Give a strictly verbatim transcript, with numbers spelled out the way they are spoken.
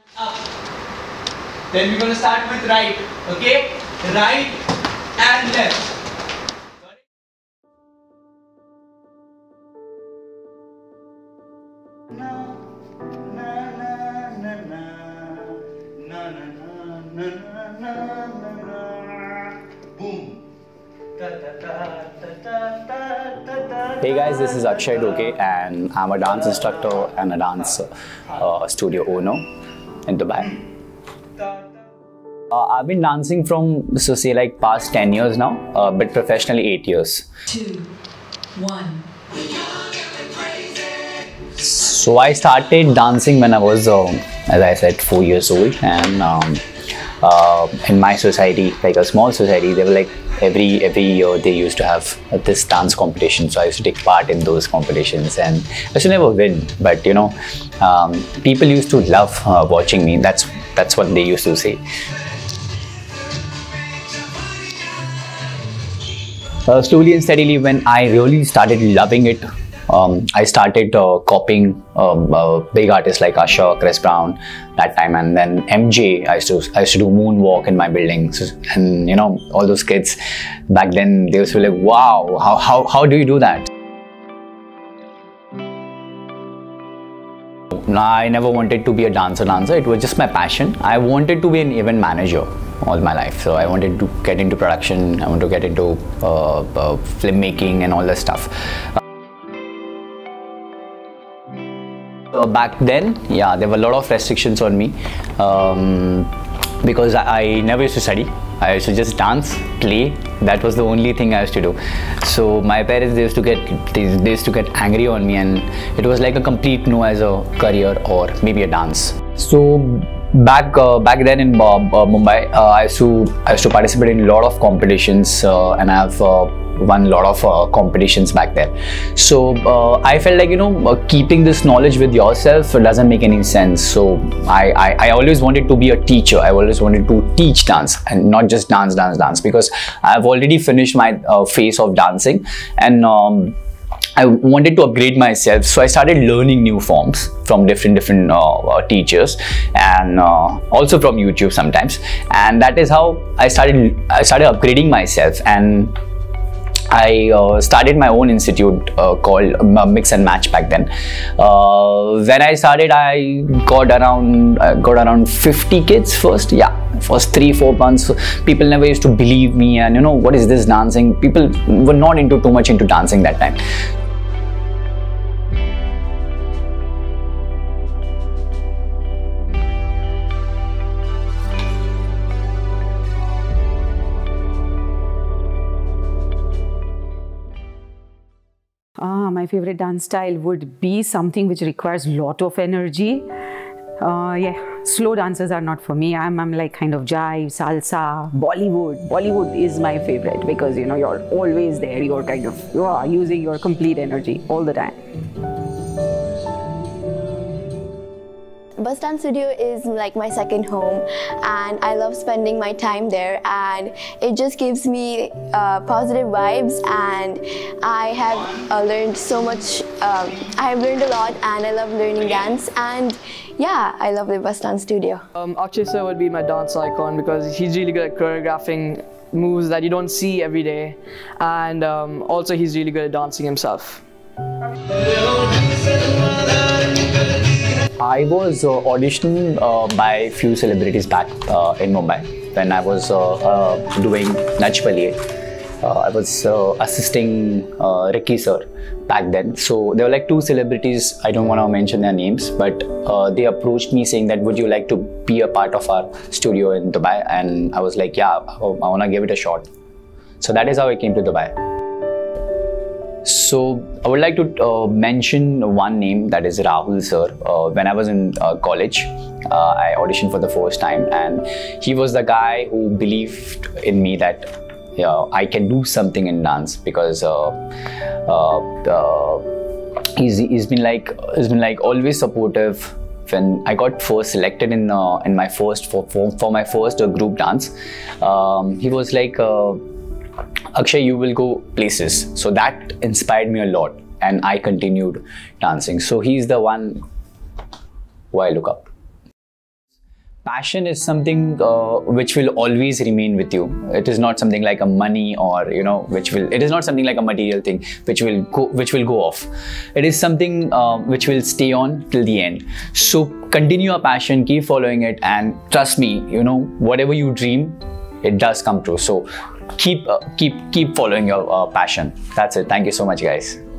Up. Then we're going to start with right. Okay? Right and left. Hey guys, this is Akshay Doke and I'm a dance instructor and a dance uh, studio owner in Dubai. Uh, I've been dancing from, so say like past ten years now, uh, but professionally eight years. Two, one. So I started dancing when I was, uh, as I said, four years old, and um, uh, in my society, like a small society, they were like every every year they used to have this dance competition. So I used to take part in those competitions, and I used to never win, but you know, um, people used to love uh, watching me. That's that's what they used to say. Uh, slowly and steadily, when I really started loving it, um, I started uh, copying um, uh, big artists like Usher, Chris Brown that time, and then M J. I used to I used to do moonwalk in my buildings, and you know, all those kids back then, they used to be like, wow, how how how do you do that? No, I never wanted to be a dancer dancer. It was just my passion. I wanted to be an event manager all my life. So I wanted to get into production. I wanted to get into uh, uh, filmmaking and all that stuff. Uh, back then, yeah, there were a lot of restrictions on me um, because I, I never used to study. I used to just dance, play. That was the only thing I used to do. So my parents, they used to get they, they used to get angry on me, and it was like a complete no as a career or maybe a dance. So back uh, back then in uh, uh, Mumbai, uh, I used to I used to participate in a lot of competitions, uh, and I have uh, won a lot of uh, competitions back there. So uh, I felt like, you know, uh, keeping this knowledge with yourself doesn't make any sense. So I, I, I always wanted to be a teacher. I always wanted to teach dance and not just dance, dance, dance, because I've already finished my uh, phase of dancing, and um, I wanted to upgrade myself. So I started learning new forms from different different uh, uh, teachers, and uh, also from YouTube sometimes. And that is how I started I started upgrading myself, and I uh, started my own institute uh, called uh, Mix and Match back then. Uh, when I started, I got around uh, got around fifty kids first. Yeah, first three four months, people never used to believe me, and you know, what is this dancing? People were not into too much into dancing that time. Ah, my favorite dance style would be something which requires a lot of energy. Uh, yeah, slow dances are not for me. I'm, I'm like kind of jive, salsa, Bollywood. Bollywood is my favorite because, you know, you're always there. You're kind of you are using your complete energy all the time. Bus Dance Studio is like my second home, and I love spending my time there, and it just gives me uh, positive vibes, and I have uh, learned so much. Um, I have learned a lot, and I love learning dance, and yeah, I love the Bus Dance Studio. Um, Akshay sir would be my dance icon because he's really good at choreographing moves that you don't see every day, and um, also he's really good at dancing himself. I was uh, auditioned uh, by few celebrities back uh, in Mumbai when I was uh, uh, doing Nach Baliye. Uh, I was uh, assisting uh, Ricky sir back then. So there were like two celebrities, I don't want to mention their names, but uh, they approached me saying that, would you like to be a part of our studio in Dubai? And I was like, yeah, I want to give it a shot. So that is how I came to Dubai. So I would like to uh, mention one name, that is Rahul sir. Uh, when I was in uh, college, uh, I auditioned for the first time, and he was the guy who believed in me that yeah, I can do something in dance, because uh, uh, uh, he's, he's been like he's been like always supportive. When I got first selected in uh, in my first for, for, for my first uh, group dance, um, he was like, uh, Akshay, you will go places. So that inspired me a lot, and I continued dancing. So he's the one who I look up to. passion is something uh, which will always remain with you. It is not something like a money, or you know, which will. It is not something like a material thing which will go, which will go off. It is something uh, which will stay on till the end. So continue your passion, keep following it, and trust me, you know, whatever you dream, it does come true. So keep uh, keep keep following your uh, passion. That's it. Thank you so much, guys.